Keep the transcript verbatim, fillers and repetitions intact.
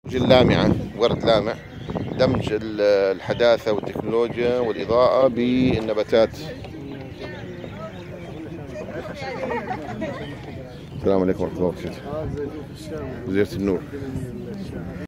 اللامعة، ورد لامع، دمج الحداثة والتكنولوجيا والإضاءة بالنباتات. السلام عليكم ورحمة الله وبركاته. زيارة النور.